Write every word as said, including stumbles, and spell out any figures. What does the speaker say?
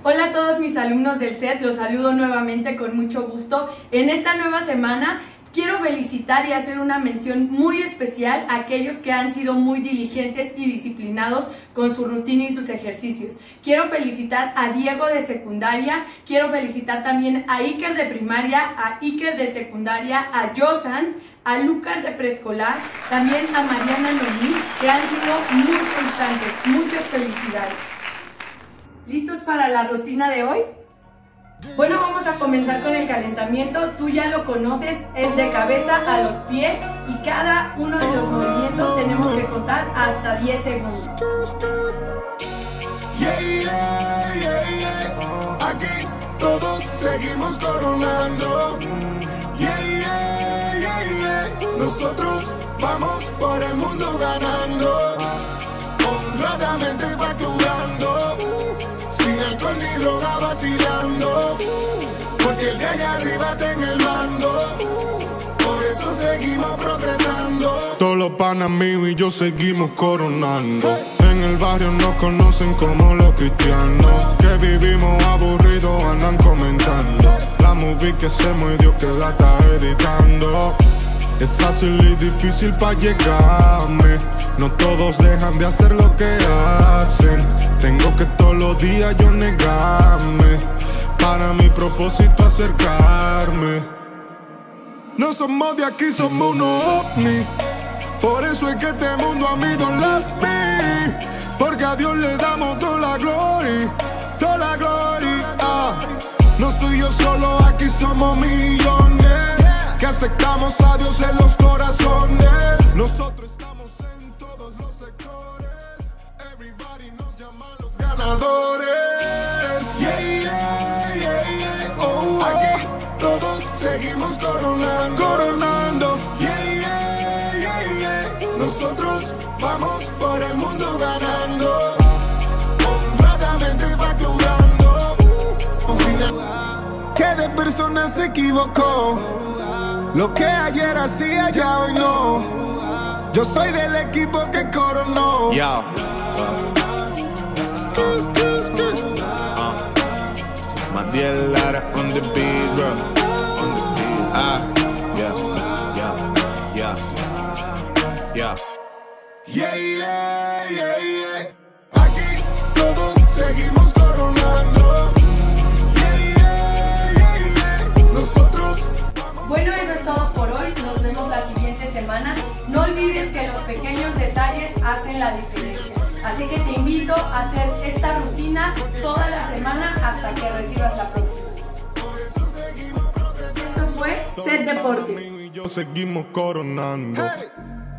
Hola a todos mis alumnos del S E T, los saludo nuevamente con mucho gusto. En esta nueva semana quiero felicitar y hacer una mención muy especial a aquellos que han sido muy diligentes y disciplinados con su rutina y sus ejercicios. Quiero felicitar a Diego de secundaria, quiero felicitar también a Iker de primaria, a Iker de secundaria, a Josan, a Lucas de preescolar, también a Mariana Noní, que han sido muy constantes. Muchas felicidades. ¿Listos para la rutina de hoy? Bueno, vamos a comenzar con el calentamiento. Tú ya lo conoces, es de cabeza a los pies y cada uno de los movimientos tenemos que contar hasta diez segundos. Yeah, yeah, yeah, yeah. Aquí todos seguimos coronando. Yeah, yeah, yeah, yeah. Nosotros vamos por el mundo ganando, honradamente facturando, sin alcohol ni droga vacilando, porque el de allá arriba está en el mando, por eso seguimos progresando. Todos los panas míos y yo seguimos coronando. En el barrio nos conocen como los cristianos, que vivimos aburridos andan comentando. La movie que se me dio que la está editando. Es fácil y difícil para llegarme, no todos dejan de hacer lo que hacen. Tengo que todos los días yo negarme, para mi propósito acercarme. No somos de aquí, somos unos ovnis, por eso es que este mundo a mí don't love me, porque a Dios le damos toda la gloria, toda la gloria. Ah. No soy yo solo, aquí somos millones, que aceptamos a Dios en los corazones. Nosotros estamos en todos los sectores, everybody nos llama los ganadores. Yeah, yeah, yeah, yeah. Oh, aquí todos seguimos coronando, coronando. Yeah, yeah, yeah, yeah. Nosotros vamos por el mundo ganando, honradamente facturando. Que de personas se equivocó, lo que ayer hacía ya hoy no. Yo soy del equipo que coronó. Yo. Uh, uh, Mandiel Lara on the beat, bro. On the beat. Ah, yeah, yeah, yeah, yeah. Yeah, yeah, yeah, yeah. Aquí todos seguimos coronando. Yeah, yeah, yeah, yeah. Nosotros. Bueno, eso es todo por hoy. Nos vemos la siguiente semana. No olvides que los pequeños detalles hacen la diferencia. Así que te invito a hacer esta rutina toda la semana hasta que recibas la próxima. Esto fue S E T Deportes. Y yo seguimos coronando. Hey.